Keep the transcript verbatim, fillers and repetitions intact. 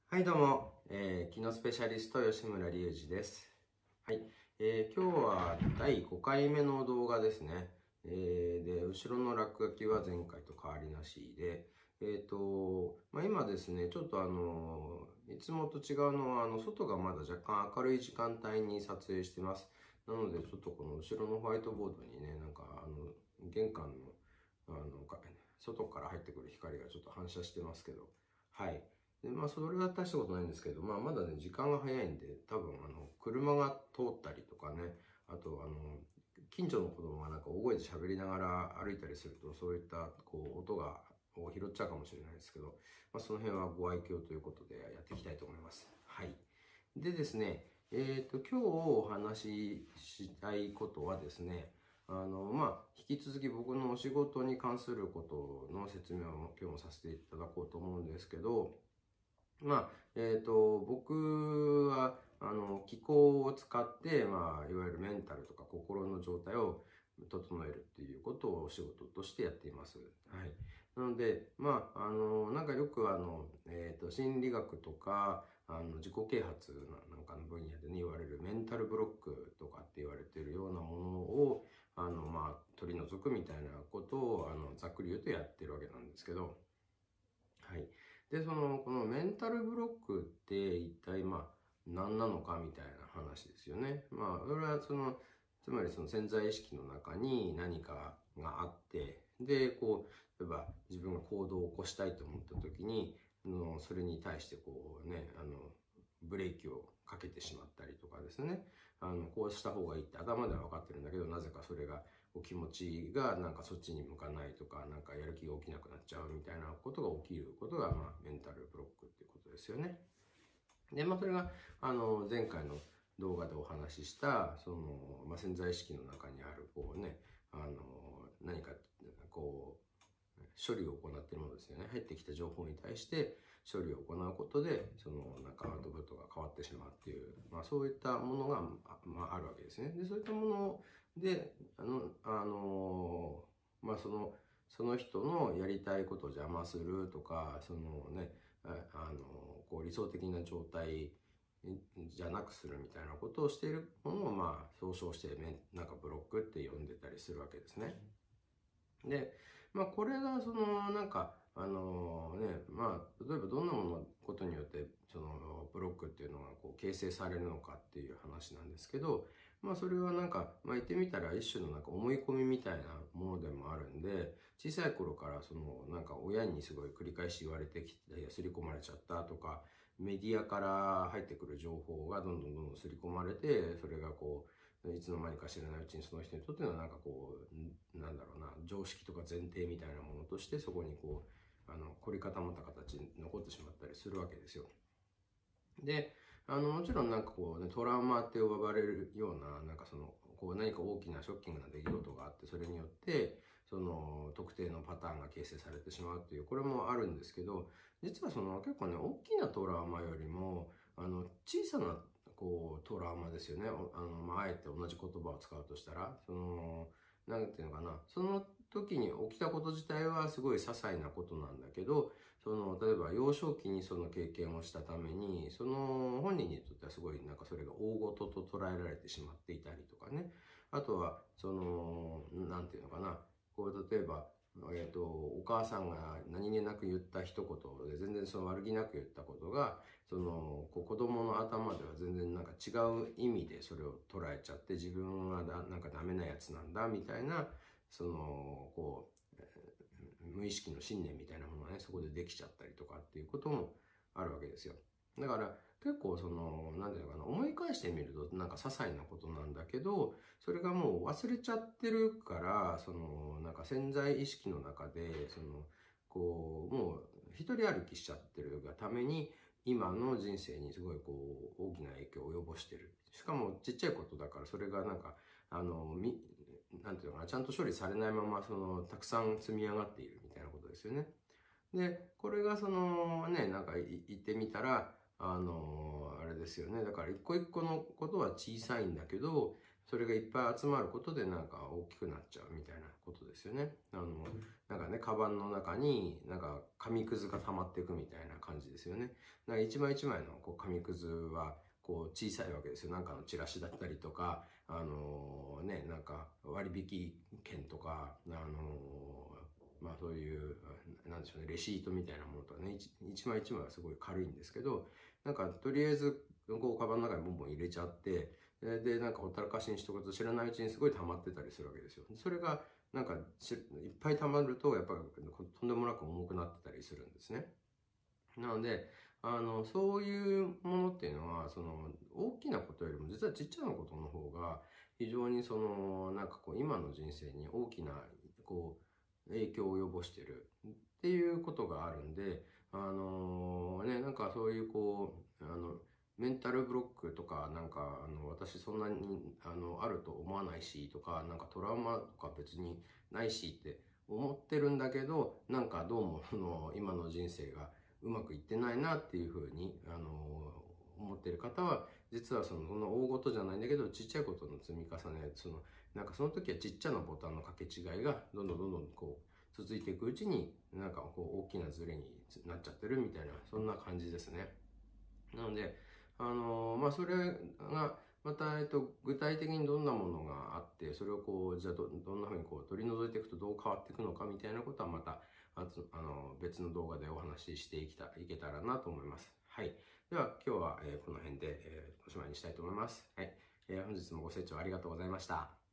はい、どうも、えー、機能スペシャリスト吉村隆二です。はい、えー、今日はだいごかいめの動画ですね。えー、で、後ろの落書きは前回と変わりなしで、えっと、まあ、今ですね、ちょっとあの、いつもと違うのは、あの、外がまだ若干明るい時間帯に撮影してます。なので、ちょっとこの後ろのホワイトボードにね、なんか、あの、玄関の、あの、外から入ってくる光がちょっと反射してますけど、はい。で、まあ、それは大したことないんですけど、まあ、まだね、時間が早いんで、多分、あの、車が通ったりとかね、あと、あの、近所の子供がなんか大声で喋りながら歩いたりすると、そういった、こう、音が、を拾っちゃうかもしれないですけど、まあ、その辺はご愛嬌ということでやっていきたいと思います。はい。でですね、えっと、今日お話ししたいことはですね、あの、まあ、引き続き僕のお仕事に関することの説明を今日もさせていただこうと思うんですけど、まあ、えっと、僕は、あの、気候を使って、まあ、いわゆるメンタルとか心の状態を整えるっていうことをお仕事としてやっています。はい。なので、まあ、あの、なんかよくあの、えっと、心理学とか、あの、自己啓発なんかの分野でね、言われるメンタルブロックとかって言われているようなものを、あの、まあ、取り除くみたいなことを、あの、ざっくり言うとやってるわけなんですけど、はい。で、その、このメンタルブロックって一体まあ何なのかみたいな話ですよね。まあ、それはその、つまりその潜在意識の中に何かがあって、で、こう、例えば自分が行動を起こしたいと思った時に、のそれに対してこうね、あの、ブレーキをかけてしまったりとかですね。あの、こうした方がいいって頭では分かってるんだけど、なぜかそれがこう気持ちがなんかそっちに向かないとか、なんかやる気が起きなくなっちゃうみたいなことが起きることが、まあ、メンタルブロックっていうことですよね。で、まあ、それが、あの、前回の動画でお話しした、その、まあ、潜在意識の中にある、こうね、あの、何か、こう、処理を行っているものですよね。入ってきた情報に対して処理を行うことで、そのなんかアウトプットが変わってしまうっていう、まあそういったものが、まあ、あるわけですね。で、そういったもので、あの、あの、まあその、その人のやりたいことを邪魔するとか、そのね、あの、こう理想的な状態じゃなくするみたいなことをしているものを、まあ、総称して、なんかブロックって呼んでたりするわけですね。で、まあ、これが、その、なんか、あのね、まあ、例えばどんなものことによって、その、ブロックっていうのが、こう、形成されるのかっていう話なんですけど、まあ、それはなんか、まあ、言ってみたら一種のなんか思い込みみたいなものでもあるんで、小さい頃から、その、なんか親にすごい繰り返し言われてきて、刷り込まれちゃったとか、メディアから入ってくる情報がどんどんどんどん刷り込まれて、それがこう、いつの間にか知らないうちにその人にとってのなんかこう、なんだろうな、常識とか前提みたいなものとしてそこにこう、あの、凝り固まった形に残ってしまったりするわけですよ。で、あの、もちろんなんかこうね、トラウマって呼ばれるような、なんかその、こう何か大きなショッキングな出来事があって、それによって、その特定のパターンが形成されてしまうっていう、これもあるんですけど、実はその結構ね、大きなトラウマよりも、あの、小さなこう、トラウマですよね。あの、まあ、あえて同じ言葉を使うとしたら、その、なんていうのかな。その時に起きたこと自体はすごい些細なことなんだけど、その、例えば幼少期にその経験をしたために、その本人にとってはすごいなんかそれが大事と捉えられてしまっていたりとかね。あとは、その、なんていうのかな。こう、例えば、えっと、お母さんが何気なく言った一言で、全然その悪気なく言ったことが、その、こう子供の頭では全然なんか違う意味でそれを捉えちゃって、自分はだなんかダメなやつなんだ、みたいな、その、こう、無意識の信念みたいなものがね、そこでできちゃったりとかっていうこともあるわけですよ。だから結構その、なんていうのかな、思い返してみるとなんか些細なことなんだけど、それがもう忘れちゃってるから、その、なんか潜在意識の中で、その、こう、もう一人歩きしちゃってるがために、今の人生にすごいこう、大きな影響を及ぼしてる。しかもちっちゃいことだから、それがなんか、あの、み、なんていうのかな、ちゃんと処理されないまま、その、たくさん積み上がっているみたいなことですよね。で、これがその、ね、なんか言ってみたら、あの、あれですよね。だから一個一個のことは小さいんだけど、 それがいっぱい集まることでなんか大きくなっちゃうみたいなことですよね。あの、なんかね、カバンの中になんか紙くずが溜まっていくみたいな感じですよね。なんか一枚一枚のこう紙くずはこう小さいわけですよ。なんかのチラシだったりとか、あのね、なんか割引券とか、あのまあそういう、なんでしょうね、レシートみたいなものとかね、一一枚一枚はすごい軽いんですけど、なんかとりあえずこうカバンの中にボンボン入れちゃって、で、なんかほったらかしにしとくと知らないうちにすごい溜まってたりするわけですよ。それがなんかいっぱい溜まるとやっぱりとんでもなく重くなってたりするんですね。なので、あの、そういうものっていうのは、その、大きなことよりも、実はちっちゃなことの方が、非常にその、なんかこう、今の人生に大きな、こう、影響を及ぼしてるっていうことがあるんで、あのね、なんかそういうこう、あの、メンタルブロックとか、なんか、あの、私そんなに、あの、あると思わないし、とか、なんかトラウマとか別にないしって思ってるんだけど、なんかどうも、その、今の人生が、うまくいってないなっていうふうに、あの思っている方は、実はその、そんな大事じゃないんだけど、ちっちゃいことの積み重ね、その、なんかその時はちっちゃなボタンの掛け違いが、どんどんどんどんこう、続いていくうちに、なんかこう、大きなズレになっちゃってるみたいな、そんな感じですね。なので、あのまあ、それが、また、えっと、具体的にどんなものがあって、それをこう、じゃあど、どんなふうにこう取り除いていくとどう変わっていくのかみたいなことはまた、ああの、別の動画でお話ししていきた、いけたらなと思います。はい。では、今日は、えーこの辺で、えーおしまいにしたいと思います。はい。えー本日もご清聴ありがとうございました。